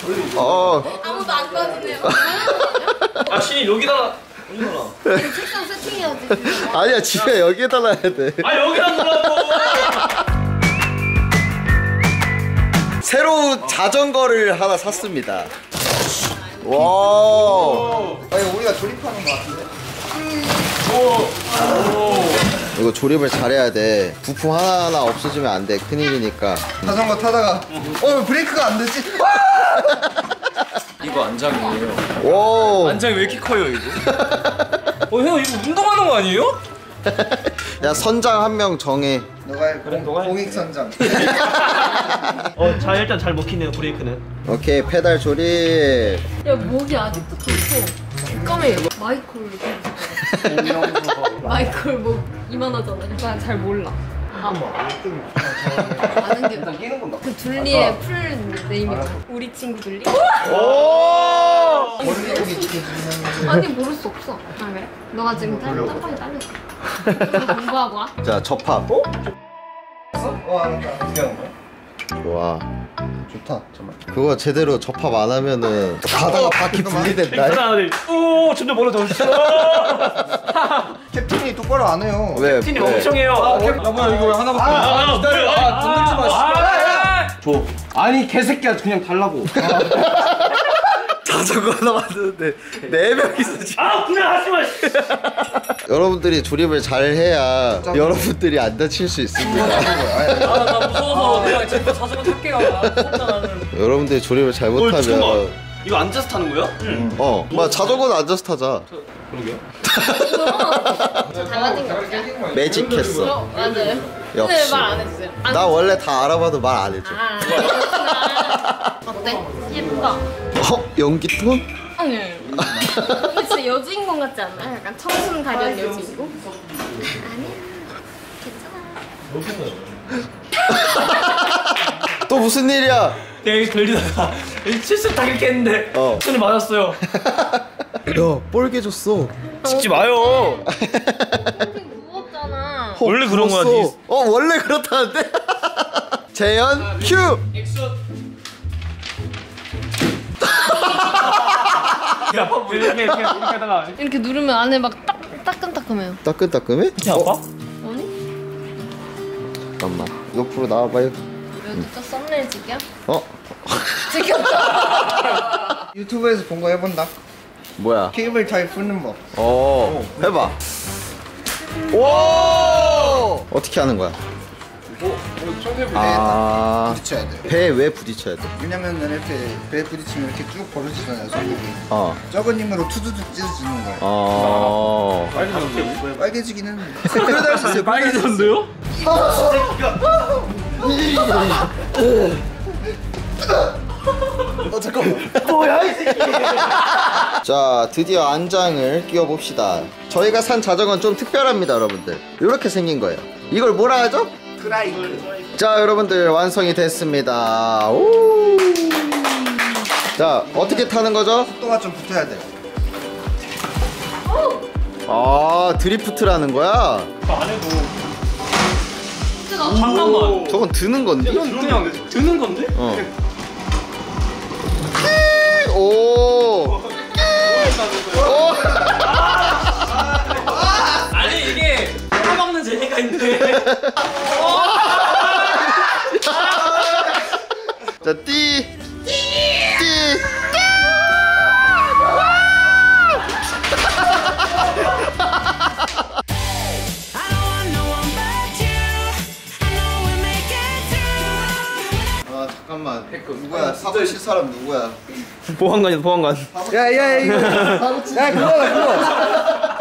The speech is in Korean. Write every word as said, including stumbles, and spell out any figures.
어. 아무도 안 도와주네요. 아 신이 여기다가 올려놔. 책상 세팅해야지. 아니야 집에 여기에다 놔야 돼. 아 여기다 놓으라고. 새로운 자전거를 하나 샀습니다. 와. 아니 우리가 조립하는 거 같은데? 이거 조립을 잘해야 돼. 부품 하나하나 없어지면 안 돼. 큰일이니까. 자전거 타다가 어 브레이크가 안 되지? 이거 안장이에요. 오. 안장이 왜 이렇게 커요 이거? 어 형 이거 운동하는 거 아니에요? 야 선장 한 명 정해. 너가 해. 그래, 너가 해. 공익선장. 어, 자 일단 잘 먹히네요 브레이크는. 오케이 페달 조립. 야 목이 아직도 좋고 깜깜해요. 마이콜 마이콜 목 이만하잖아. 나 잘 몰라. 아, 아는 게 그 둘리의 풀 네임이죠. 우리 친구 둘리? 오. 아니 모를 수 없어. 아 그래? 너가 지금 딸 땀방에 딸렸어. 공부하고 와. 자 접합. 어 알았다. 어떻게 하는 거야? 좋아. 좋다 정말. 그거 제대로 접합 안 하면은 가다가 바퀴 분리된다. 하나 오 점점 멀어져. 캡틴이 똑바로 안 해요. 왜? 캡틴이 왜? 엄청 해요. 아, 캡... 야 뭐야 이거 왜 하나밖에 안 돼? 아, 기다려. 아, 건들지 마. 줘. 아니 개새끼야 그냥 달라고. 자전거 하나 만드는데 네 명이서 지금. 아 그냥 하지 마. 여러분들이 조립을 잘 해야 여러분들이 안 다칠 수 있습니다. 아나 무서워서 그냥 진짜 자전거 탈게요. 나는. 여러분들이 조립을 잘 못하면 이거 앉아서 타는 거야? 응. 어, 막 자전거는 앉아서 타자. 그러게요. 달라진 거 없냐? 매직했어. 어 맞아요. 역시. 근데 말 안 했어요. 안 나 원래 다 알아봐도 말 안 해줘. 아, 그렇구나. 어때? 예쁘다. 어? 연기톤? 아니. 근데 진짜 여주인공 같지 않나? 약간 청순 가련 여주인공? 아니야. 괜찮아. 또 무슨 일이야? 되게 걸리다가 실수 딱 이렇게 했는데 어. 손에 맞았어요. 야, 뻘개 줬어. 찍지 마요. 핑 무겁잖아. 어, 원래 그런 거야, 줬어. 니. 어, 원래 그렇다는데? 재현, 큐! 야, 뭐 이렇게 이렇게 이렇게 하다가 이렇게 누르면 안에 막 딱, 따끔따끔해요. 따끈따끈해? 이렇게 아파? 아니? 잠깐만. 옆으로 나와봐요. 여기 또 썸네일 찍혀? 어? 찍혔다. 유튜브에서 본 거 해본다. 뭐야? 케이블 타입 푸는 법. 어, 해봐. 오! 어떻게 하는 거야? 아, 부딪혀야 돼. 배에 왜 부딪혀야 돼? 왜냐면은 이렇게 배에 부딪히면 이렇게 쭉 벌어지잖아요, 손목이. 어. 적은 힘으로 투두둑 찢어지는 거예요. 어. 빨개지긴 했는데. 그러다 할 수 있어요. 빨개졌는데요? 어 잠깐만. 뭐야 이 새끼. 자, 드디어 안장을 끼워 봅시다. 저희가 산 자전거는 좀 특별합니다, 여러분들. 이렇게 생긴 거예요. 이걸 뭐라 하죠? 트라이크. 자, 여러분들 완성이 됐습니다. 오. 자, 어떻게 타는 거죠? 속도가 좀 붙어야 돼. 아, 드리프트라는 거야? 안 해도. 잠깐만. 저건 드는 건데? 그냥 드는 건데? 어. 오. 오. 아니 이게 먹는 재미가 있는데. 자, 띠. 띠. 아, 잠깐만. 누구야? 사고 칠 사람 누구야? 보안관이다 보안관. 야야 이거. 야 그거다 그거.